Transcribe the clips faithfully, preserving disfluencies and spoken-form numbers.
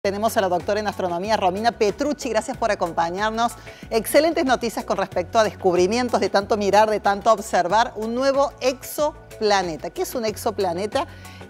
Tenemos a la doctora en astronomía Romina Petrucci, gracias por acompañarnos. Excelentes noticias con respecto a descubrimientos de tanto mirar, de tanto observar, un nuevo exoplaneta. ¿Qué es un exoplaneta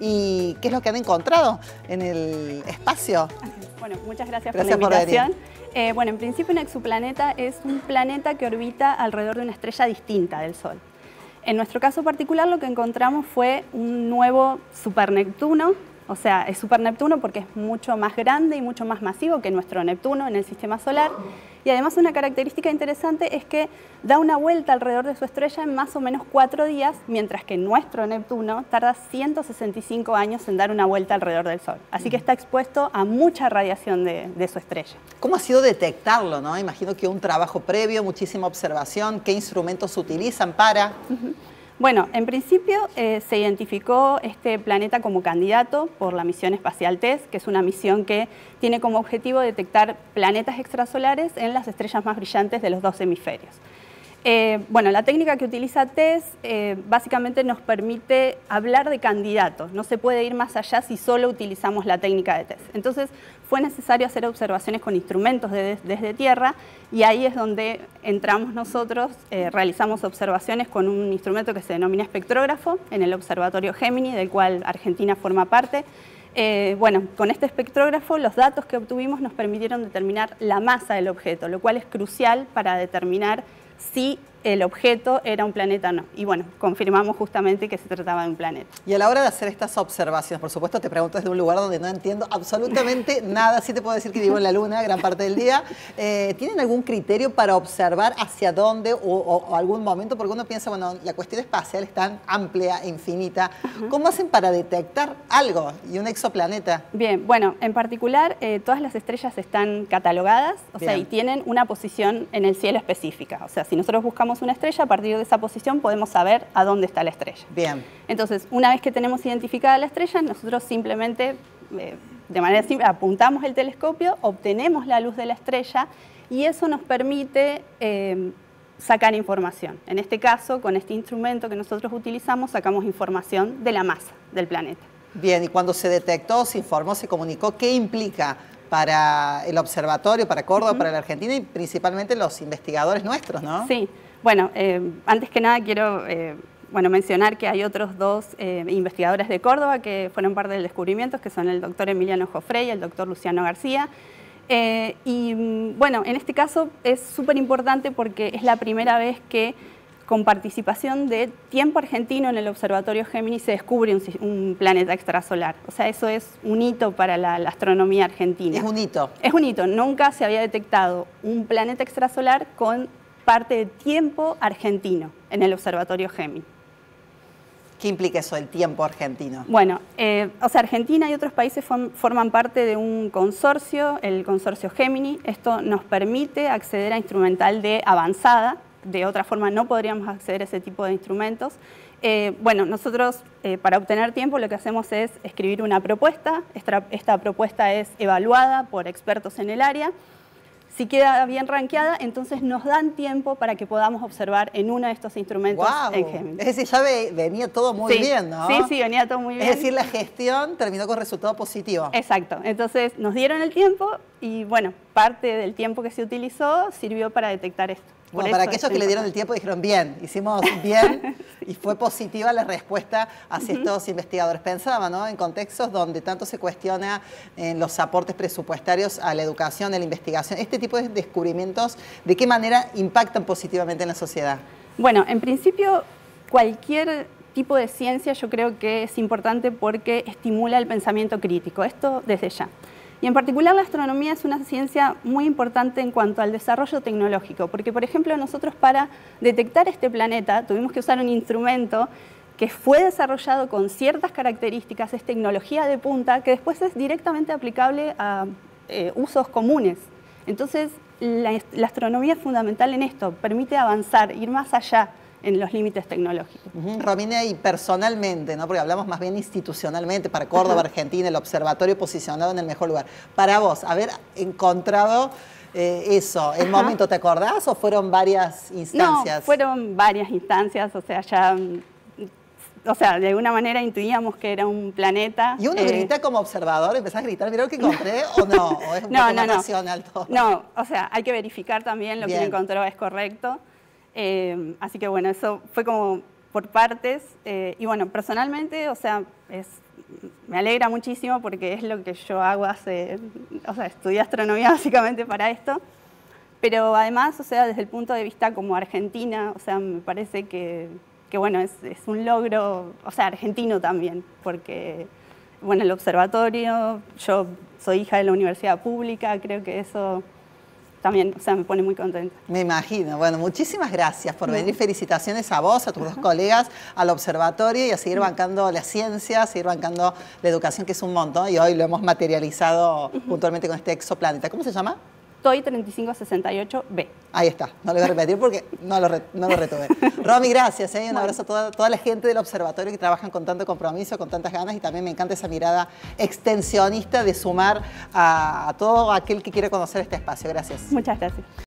y qué es lo que han encontrado en el espacio? Bueno, muchas gracias, gracias por la invitación. Por eh, bueno, en principio un exoplaneta es un planeta que orbita alrededor de una estrella distinta del Sol. En nuestro caso particular lo que encontramos fue un nuevo superneptuno. O sea, es super Neptuno porque es mucho más grande y mucho más masivo que nuestro Neptuno en el sistema solar. Y además una característica interesante es que da una vuelta alrededor de su estrella en más o menos cuatro días, mientras que nuestro Neptuno tarda ciento sesenta y cinco años en dar una vuelta alrededor del Sol. Así que está expuesto a mucha radiación de, de su estrella. ¿Cómo ha sido detectarlo, no? Imagino que un trabajo previo, muchísima observación. ¿Qué instrumentos se utilizan para...? Uh-huh. Bueno, en principio eh, se identificó este planeta como candidato por la misión espacial TESS, que es una misión que tiene como objetivo detectar planetas extrasolares en las estrellas más brillantes de los dos hemisferios. Eh, bueno, la técnica que utiliza TESS eh, básicamente nos permite hablar de candidatos. No se puede ir más allá si solo utilizamos la técnica de TESS. Entonces fue necesario hacer observaciones con instrumentos de, desde tierra y ahí es donde entramos nosotros, eh, realizamos observaciones con un instrumento que se denomina espectrógrafo en el Observatorio Gemini, del cual Argentina forma parte. Eh, bueno, con este espectrógrafo los datos que obtuvimos nos permitieron determinar la masa del objeto, lo cual es crucial para determinar si el objeto era un planeta o no. Y bueno, confirmamos justamente que se trataba de un planeta. Y a la hora de hacer estas observaciones, por supuesto te pregunto desde un lugar donde no entiendo absolutamente nada, sí te puedo decir que vivo en la Luna gran parte del día, eh, ¿tienen algún criterio para observar hacia dónde o, o, o algún momento? Porque uno piensa, bueno, la cuestión espacial es tan amplia e infinita, uh-huh. ¿Cómo hacen para detectar algo y un exoplaneta? Bien, bueno, en particular eh, todas las estrellas están catalogadas, o Bien. sea, y tienen una posición en el cielo específica, o sea, si nosotros buscamos una estrella, a partir de esa posición podemos saber a dónde está la estrella. Bien. Entonces, una vez que tenemos identificada la estrella, nosotros simplemente, eh, de manera simple, apuntamos el telescopio, obtenemos la luz de la estrella y eso nos permite eh, sacar información. En este caso, con este instrumento que nosotros utilizamos, sacamos información de la masa del planeta. Bien, y cuando se detectó, se informó, se comunicó, ¿qué implica para el observatorio, para Córdoba, uh-huh. para la Argentina y principalmente los investigadores nuestros, ¿no? Sí. Bueno, eh, antes que nada quiero eh, bueno, mencionar que hay otros dos eh, investigadores de Córdoba que fueron parte del descubrimiento, que son el doctor Emiliano Jofré y el doctor Luciano García. Eh, y bueno, en este caso es súper importante porque es la primera vez que con participación de tiempo argentino en el Observatorio Gemini se descubre un, un planeta extrasolar. O sea, eso es un hito para la, la astronomía argentina. Es un hito. Es un hito. Nunca se había detectado un planeta extrasolar con parte de tiempo argentino en el Observatorio Gemini. ¿Qué implica eso, el tiempo argentino? Bueno, eh, o sea, Argentina y otros países form, forman parte de un consorcio, el consorcio Gemini. Esto nos permite acceder a instrumental de avanzada. De otra forma no podríamos acceder a ese tipo de instrumentos. Eh, bueno, nosotros eh, para obtener tiempo lo que hacemos es escribir una propuesta. Esta, esta propuesta es evaluada por expertos en el área. Si queda bien rankeada, entonces nos dan tiempo para que podamos observar en uno de estos instrumentos wow. en Gemini. Es decir, ya ve, venía todo muy sí, bien, ¿no? Sí, sí, venía todo muy bien. Es decir, la gestión terminó con resultado positivo. Exacto. Entonces nos dieron el tiempo y, bueno, parte del tiempo que se utilizó sirvió para detectar esto. Bueno, para aquellos que le dieron el tiempo dijeron, bien, hicimos bien y fue positiva la respuesta hacia uh-huh. estos investigadores. Pensaba, ¿no?, en contextos donde tanto se cuestiona en los aportes presupuestarios a la educación, a la investigación. Este tipo de descubrimientos, ¿de qué manera impactan positivamente en la sociedad? Bueno, en principio, cualquier tipo de ciencia yo creo que es importante porque estimula el pensamiento crítico. Esto desde ya. Y en particular la astronomía es una ciencia muy importante en cuanto al desarrollo tecnológico, porque por ejemplo nosotros para detectar este planeta tuvimos que usar un instrumento que fue desarrollado con ciertas características, es tecnología de punta, que después es directamente aplicable a eh, usos comunes. Entonces la, la astronomía es fundamental en esto, permite avanzar, ir más allá en los límites tecnológicos. Uh-huh. Romina, y personalmente, ¿no?, porque hablamos más bien institucionalmente para Córdoba, uh-huh. Argentina, el observatorio posicionado en el mejor lugar. Para vos, haber encontrado eh, eso, ¿el uh-huh. momento te acordás o fueron varias instancias? No, fueron varias instancias, o sea, ya o sea, de alguna manera intuíamos que era un planeta. ¿Y uno eh, grita como observador? ¿Empezás a gritar, mirá lo que encontré? ¿O no? ¿O es un no, poco no, más no. racional todo? No, o sea, hay que verificar también lo Bien. que uno encontró es correcto. Eh, así que bueno, eso fue como por partes. Eh, y bueno, personalmente, o sea, es, me alegra muchísimo porque es lo que yo hago hace, o sea, estudié astronomía básicamente para esto. Pero además, o sea, desde el punto de vista como argentina, o sea, me parece que, que bueno, es, es un logro, o sea, argentino también, porque, bueno, el observatorio, yo soy hija de la universidad pública, creo que eso también, o sea, me pone muy contenta. Me imagino. Bueno, muchísimas gracias por venir. Felicitaciones a vos, a tus dos colegas, al observatorio y a seguir bancando la ciencia, a seguir bancando la educación, que es un montón, y hoy lo hemos materializado puntualmente con este exoplaneta. ¿Cómo se llama? T O I treinta y cinco sesenta y ocho B. Ahí está, no lo voy a repetir porque no lo, re, no lo retuve. Romy, gracias, ¿eh? Un bueno. abrazo a toda, toda la gente del observatorio que trabajan con tanto compromiso, con tantas ganas, y también me encanta esa mirada extensionista de sumar a, a todo aquel que quiere conocer este espacio. Gracias. Muchas gracias.